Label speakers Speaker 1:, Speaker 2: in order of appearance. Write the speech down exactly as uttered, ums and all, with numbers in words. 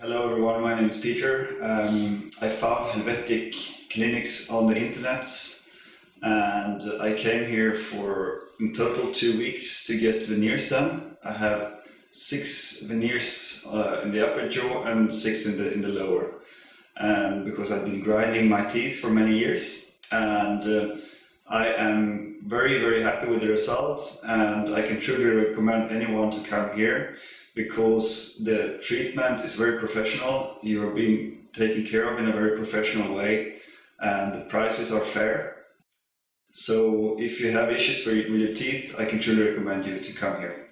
Speaker 1: Hello everyone, my name is Peter. Um, I found Helvetic clinics on the internet and I came here for in total two weeks to get veneers done. I have six veneers uh, in the upper jaw and six in the, in the lower. And because I've been grinding my teeth for many years, and uh, I am very very happy with the results, and I can truly recommend anyone to come here because the treatment is very professional. You are being taken care of in a very professional way and the prices are fair. So if you have issues with your teeth, I can truly recommend you to come here.